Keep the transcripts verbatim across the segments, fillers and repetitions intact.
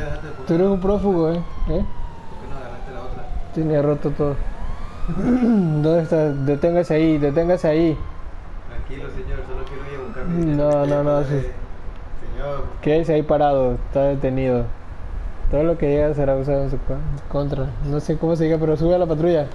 dejaste de Tú eres un prófugo, ¿eh? ¿Eh? ¿Por qué no agarraste la otra? Tiene roto todo. ¿Dónde está? Deténgase ahí, deténgase ahí. Tranquilo, señor, solo quiero ir a buscar mi dinero. No, que no, ya no, pagué. sí. Señor, Quédese ahí parado, está detenido. Todo lo que diga será usado en su con- contra. No sé cómo se diga, pero sube a la patrulla.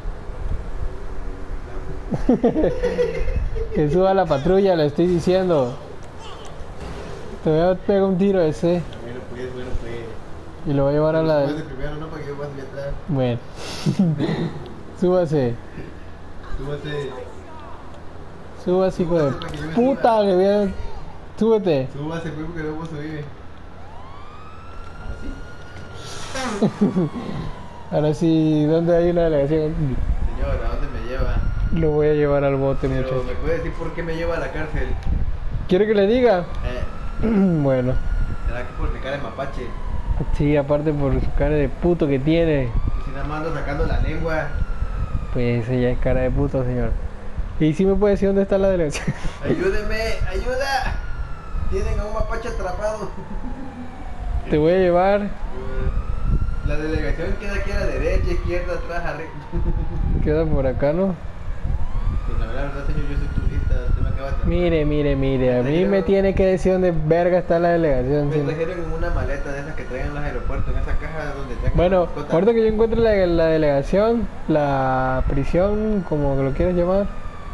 Que suba a la patrulla, le estoy diciendo. Te voy a pegar un tiro ese bueno pues, bueno pues. y lo voy a llevar a la... Súbase primero, no, para que yo pase allá atrás. Bueno. Súbase. Súbase, Súbase, hijo de Súbase para que yo me puta, suba. que voy a... Súbete. súbase pues porque no puedo subir. Ahora Ahora sí. sí, ¿dónde hay una delegación? Señor, ¿a dónde me lleva? Lo voy a llevar al bote, Pero muchacho. me puede decir por qué me lleva a la cárcel. ¿Quiere que le diga? Eh, Bueno. ¿Será que por mi cara de mapache? Sí, aparte por su cara de puto que tiene. Y si nada más ando sacando la lengua. Pues ella es cara de puto, señor. ¿Y si me puede decir dónde está la delegación? ¡Ayúdeme! ¡Ayuda! Tienen a un mapache atrapado. Te voy a llevar. La delegación queda aquí a la derecha, izquierda, atrás, arriba. Queda por acá, ¿no? Pues la verdad, señor, yo soy turista. Usted me acaba de atrapar. Mire, mire, mire. A mí me tiene que decir dónde verga está la delegación. Me ¿Sí? trajeron en una maleta de esas que traen en los aeropuertos, en esa caja donde tengan Bueno, mascotas. ahorita que yo encuentre la, la delegación, la prisión, como lo quieras llamar,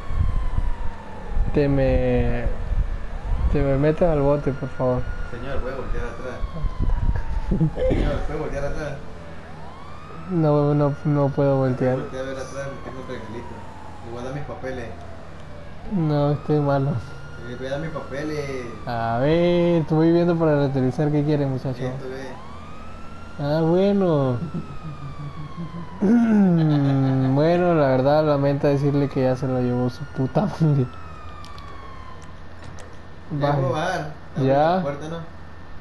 te me... Te me metes al bote, por favor. Señor, voy a voltear atrás. Señor, ¿puedo voltear atrás? No, no, no puedo voltear. Voltear a ver atrás, me tengo un regalito. Le voy a dar mis papeles. No, estoy malo. Le voy a dar mis papeles. A ver, estoy viendo para realizar qué quiere, muchacho. Esto ve. Ah, bueno. Mm, bueno, la verdad lamento decirle que ya se lo llevó su puta madre. Ya Vaya. puedo bajar. Abre Ya. la puerta, ¿no?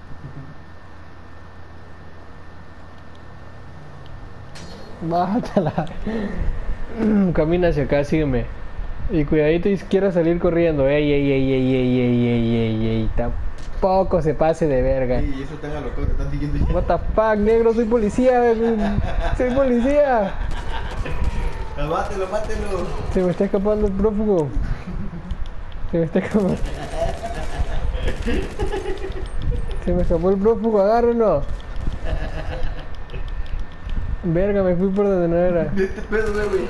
Bájatela. Camina hacia acá, sígueme. Y cuidadito y quiero salir corriendo. Ey, ey, ey, ey, ey, ey, ey, ey, ey. Tampoco se pase de verga. Sí, y eso tan alocado, te están siguiendo ya. What the fuck, negro, soy policía. Soy policía. Ah, Mátelo, mátelo. Se me está escapando el prófugo. Se me está escapando. Se me escapó el prófugo, agárrenlo. Verga, me fui por donde no era. Este pedo, güey, güey.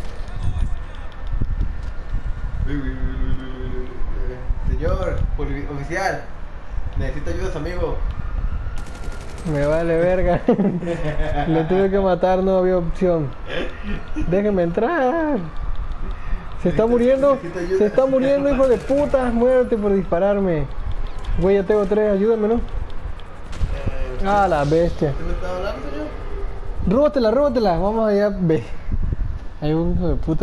Uy, uy, uy, uy, uy, uy, uy. Señor, poli- oficial, necesito ayuda a su amigo. Me vale verga. Le tuve que matar, no había opción. Déjeme entrar. Se está muriendo. Se está muriendo, hijo de puta. Muérete por dispararme. Güey, ya tengo tres, ayúdame, ¿no? Eh, Ah, la bestia. ¿Usted me estaba hablando, señor? Róbatela, róbatela. Vamos allá, ve. Hay un hijo de puta.